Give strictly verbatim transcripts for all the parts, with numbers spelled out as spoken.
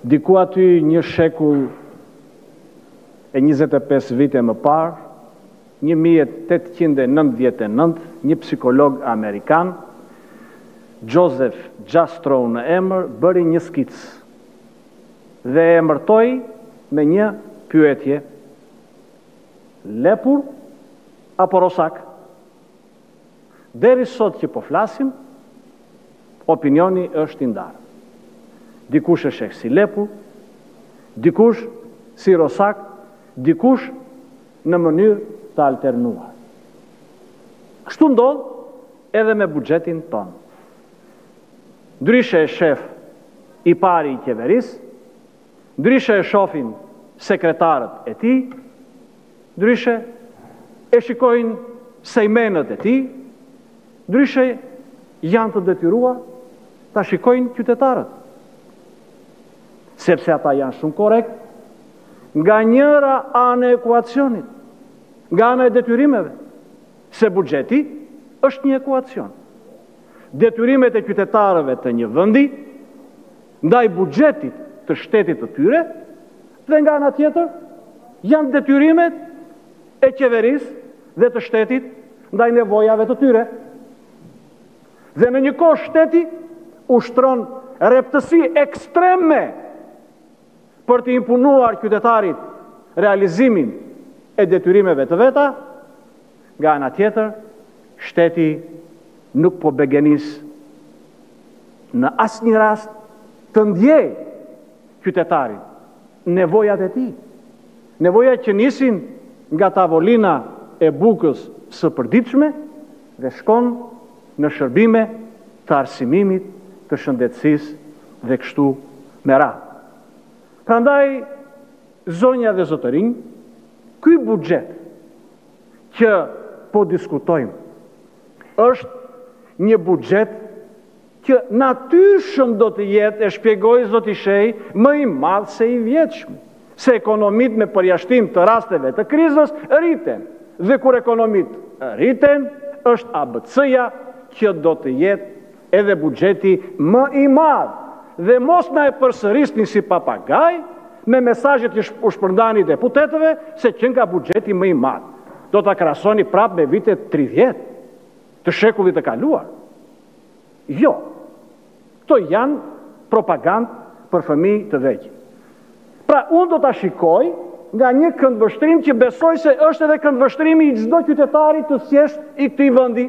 Diku aty një shekull e njëzet e pesë vite më parë, një mijë e tetëqind e nëntëdhjetë e nëntë, një psikolog amerikan, Joseph Jastrow në emër, bëri një skicë dhe e emërtoi me një pyetje: lepur apo rosak? Deri sot që po flasim, opinioni është i ndarë. Dikush e sheh si lepur, dikush si rosak, dikush në mënyrë të alternuar. Kështu ndodh edhe me buxhetin tonë. Ndryshe e shef i pari i qeverisë, ndryshe e shohin sekretarët e tij, ndryshe e shikojnë sejmenët e tij, ndryshe janë të detyruar ta shikojnë qytetarët. Sepse ata janë shumë korrekt nga njëra anë e ekuacionit, nga ana e detyrimeve, se buxheti është një ekuacion. Detyrimet e qytetarëve të një vendi ndaj buxhetit të shtetit të tyre, dhe nga ana tjetër janë detyrimet e qeverisë dhe të shtetit ndaj nevojave të tyre. Dhe në një kohë shteti ushtron rreptësi ekstreme për të impunuar qytetarit realizimin e detyrimeve të veta, nga ana tjetër shteti nuk po begenis në asnjë rast të ndjej qytetarit nevojat e tij, nevojat që nisin nga tavolina e bukës së përditshme dhe shkon në shërbime të arsimimit, të shëndetësisë dhe kështu me radhë. Prandaj, zonja dhe zotërinj, ky buxhet që po diskutojmë është një buxhet që natyrshëm do të jetë, e shpjegoj zoti Shej, më i madh se i vjetshëm, se ekonomit me përjashtim të rasteve të krizës rriten, dhe kur ekonomit rriten, është A B C-ja që do të jetë edhe buxheti më i madh. Dhe mos na e përsërisni si papagaj me mesazhet që u shpërndani deputetëve se që nga buxheti më i madh. Do ta krahasoni prapë me vitet tridhjetë të shekullit të kaluar. Jo. Këto janë propagandë për fëmijë të vegjël. Pra, unë do ta shikoj nga një këndvështrim që besoj se është edhe këndvështrimi i çdo qytetari të thjeshtë i këtij vendi.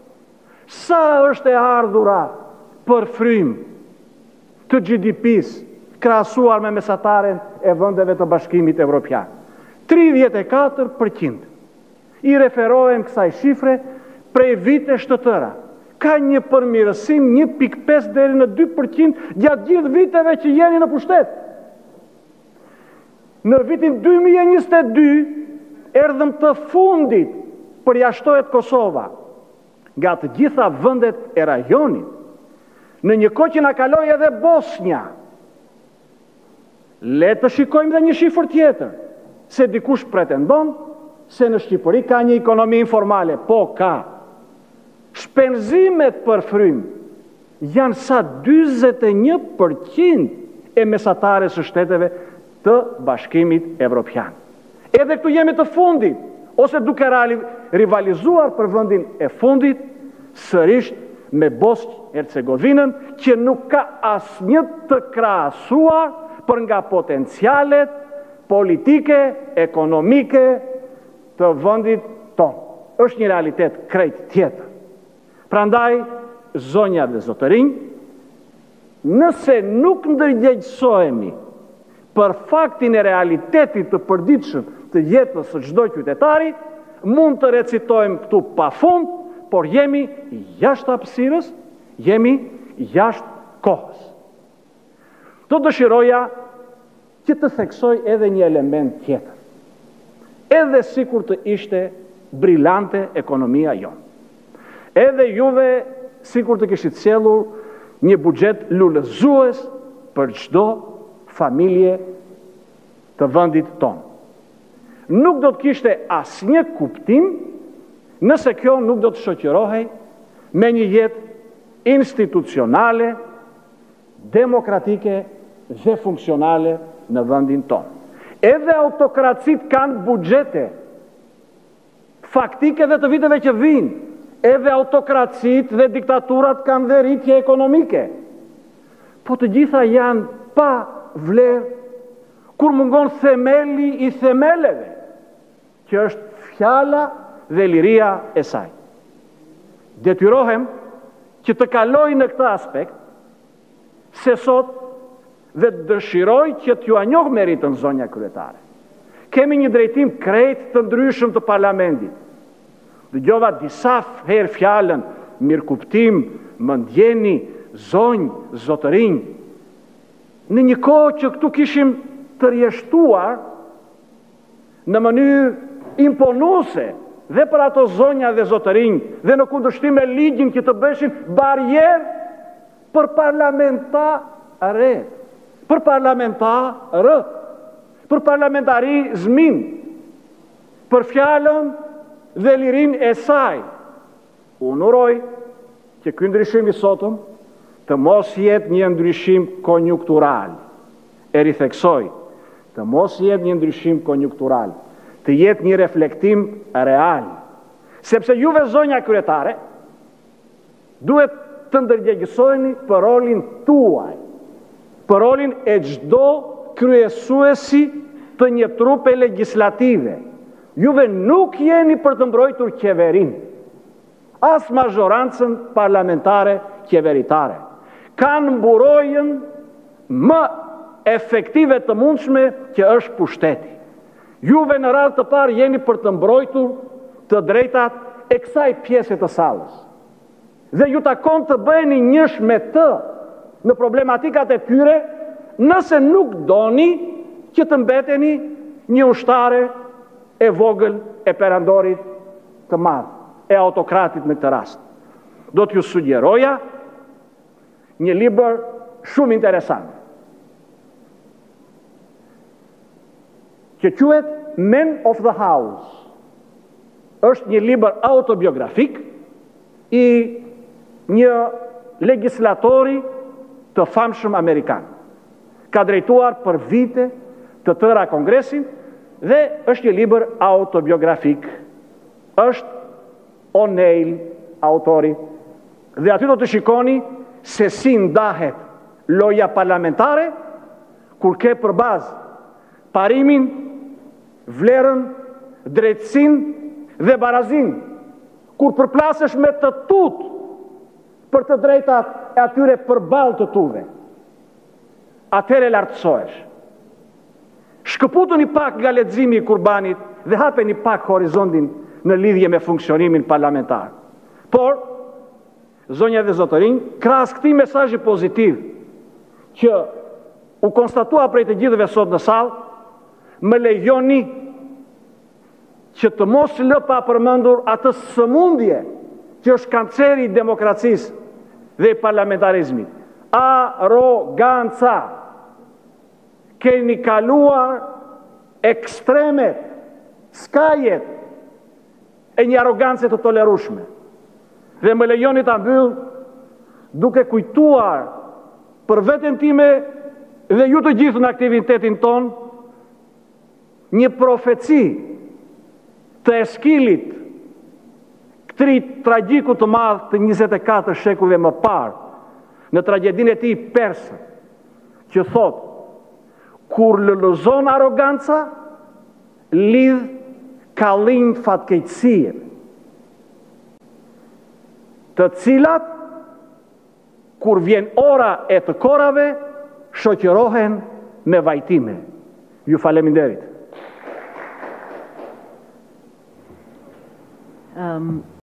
Sa është e ardhura për frym të G D P-s krahasuar me mesataren e vendeve të Bashkimit Evropian? tridhjetë e katër përqind. I referohem kësaj shifre prej vitesh të tëra. Ka një përmirësim një pikë pesë deri në dy përqind gjatë gjithë viteve që jeni në pushtet. Në vitin dy mijë e njëzet e dy erdhëm të fundit përjashtohet Kosova nga të gjitha vendet e rajonit. Në një kohë që na kaloi edhe Bosnja. Le të shikojmë dhe një shifër tjetër, se dikush pretendon se në Shqipëri ka një ekonomi informale. Po, ka. Shpenzimet për frym janë sa dyzet e një përqind e mesatares së shteteve të Bashkimit Evropian. Edhe këtu jemi të fundit, ose duke rivalizuar për vendin e fundit, sërish me Bosnjë-Hercegovinën, që nuk ka asnjë të krahasuar për nga potencialet politike, ekonomike të vendit tonë. Është një realitet krejt tjetër. Prandaj, zonja dhe zotërinj, nëse nuk ndërgjegjësohemi për faktin e realitetit të përditshëm të jetës së çdo qytetari, mund të recitojmë këtu pafund, por jemi jashtë hapësirës, jemi jashtë kohës. Do dëshiroja që të theksoj edhe një element tjetër. Edhe sikur të ishte brillante ekonomia jonë. Edhe juve sikur të kishit sjellur një buxhet lulëzues për çdo familje të vendit tonë. Nuk do të kishte asnjë kuptim nëse kjo nuk do të shoqërohej me një jetë institucionale, demokratike dhe funksionale në vendin tonë. Edhe autokracit kanë buxhete faktike dhe të viteve që vinë. Edhe autokracit dhe diktaturat kanë dhe rritje ekonomike. Po të gjitha janë pa vlerë kur mungon themeli i themeleve, që është fjala dhe liria e saj. Detyrohem që të kaloj në këtë aspekt, se sot dhe dëshiroj që t'ju anjoh meritën zonja kryetare. Kemi një drejtim krejt të ndryshëm të parlamentit. Dëgjova disa herë fjalën mirëkuptim, mëndjeni, zonjë, zotërinj. Në një kohë që këtu kishim të rjeshtuar në mënyrë imponuese dhe për ato zonja dhe zotërinj dhe në kundërshtim me ligjin që të bëshin barierë për parlamentarë, për parlamentarë, për parlamentarizmin, për fjalën dhe lirin e saj. Unë uroj që ky ndryshim i sotëm të mos jetë një ndryshim konjunktural. E ritheksoj, të mos jetë një ndryshim konjunktural, të jetë një reflektim real. Sepse juve zonja kryetare duhet të ndërgjegjësojeni për rolin tuaj, për rolin e çdo kryesuesi të një trupe legislative. Juve nuk jeni për të mbrojtur qeverin, as mazhorancën parlamentare qeveritare. Kanë mburojën më efektive të mundshme që është pushteti. Juve në radhë të parë jeni për të mbrojtur të drejtat e kësaj pjese të sallës. Dhe ju takon të bëheni njësh me të në problematikat e tyre, nëse nuk doni që të mbeteni një ushtare e vogël e perandorit të madh, e autokratit në këtë rast. Do t'ju sugjeroja një libër shumë interesant, që quhet Men of the House. Është një libër autobiografik i një legislatori të famshëm amerikan. Ka drejtuar për vite të tëra Kongresin dhe është një libër autobiografik. Është O'Neill autori dhe aty do të shikoni se si ndahet loja parlamentare kur ke për bazë parimin, vlerën, drejtësinë dhe barazin, kur përplasesh me të tut për të drejtat e atyre përballë të tuve, atëre lartësohesh. Shkëputuni pak nga leximi i Kurbanit dhe hapeni pak horizontin në lidhje me funksionimin parlamentar. Por, zonja dhe zotërinj, krahas këtij mesazhi pozitiv që u konstatua prej të gjithëve sot në sallë, më lejoni që të mos lë pa përmendur atë sëmundje që është kanceri i demokracisë dhe i parlamentarizmit. Arroganca. Keni kaluar ekstremet, skajet e një arrogancë të tolerueshme. Dhe më lejoni ta mbyll duke kujtuar për veten time dhe ju të gjithë në aktivitetin ton një profeci të Eskilit, këtij tragjiku të madh të njëzet e katër shekujve më parë, në tragjedinë e tij perse, që thot: kur lëlëzon arroganca, lidh kallin fatkeqësie, të cilat, kur vjen ora e të korave, shoqërohen me vajtime. Ju faleminderit. Um...